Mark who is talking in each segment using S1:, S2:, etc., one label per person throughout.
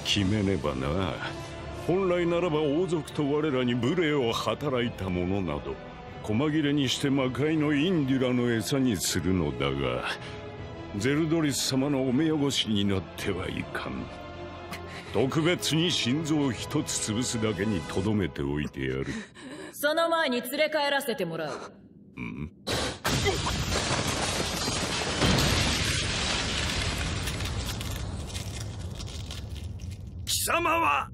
S1: 決めねばな。本来ならば王族と我らに無礼を働いた者など細切れにして魔界のインデュラの餌にするのだが、ゼルドリス様のお目汚しになってはいかん。特別に心臓を一つ潰すだけにとどめておいてやる。
S2: その前に連れ帰らせてもらう。
S3: 貴様は。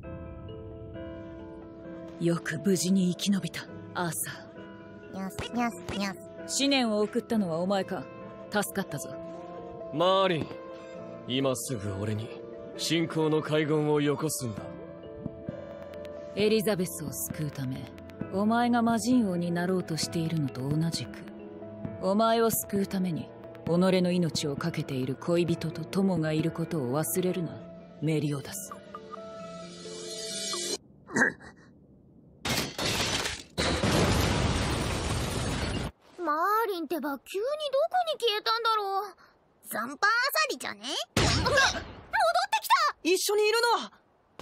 S2: よく無事に生き延びた、アーサー。
S4: にゃすにゃすにゃす。
S2: 思念を送ったのはお前か。助かったぞ。
S5: マーリン、今すぐ俺に信仰の海軍をよこすんだ。
S2: エリザベスを救うため、お前が魔人王になろうとしているのと同じく、お前を救うために己の命を懸けている恋人と友がいることを忘れるな、メリオダス。
S4: マーリンってば急にどこに消えたんだろう。残飯あさりじゃね？戻ってきた。
S6: 一緒にいるの。
S4: アーサー王？マーリン、本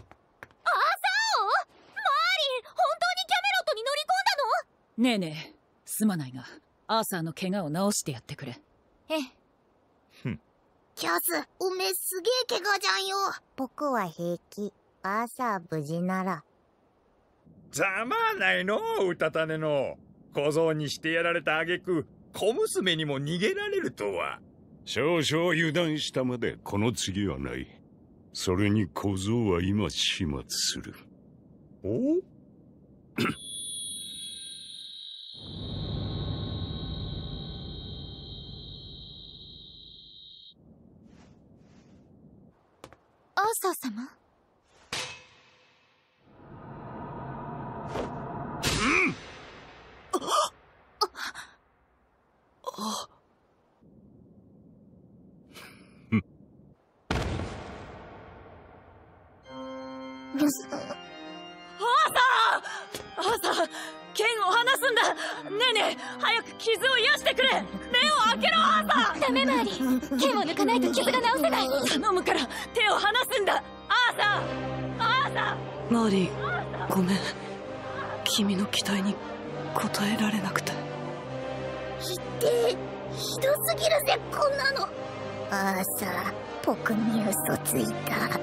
S4: 当にキャメロットに乗り込んだの？
S2: ねえねえ、すまないがアーサーの怪我を治してやってくれ。
S4: ええ。キャス、おめえすげえ怪我じゃんよ。僕は平気。アーサー無事なら。
S3: ざまあないのうたた寝の。小僧にしてやられた挙句、小娘にも逃げられるとは。
S1: 少々油断したまでこの次はない。それに小僧は今始末する。
S3: お
S4: アーサー様？
S2: アーサー、剣を離すんだ。ねえねえ、早く傷を癒してくれ。目を開けろ、アーサー。
S4: ダメマーリン、剣を抜かないと傷が治せない。
S2: 頼むから手を離すんだ、アーサー。アーサー。
S6: マーリン、ごめん。君の期待に応えられなくて。
S4: ひどすぎるぜ、こんなの。アーサー、僕に嘘ついた。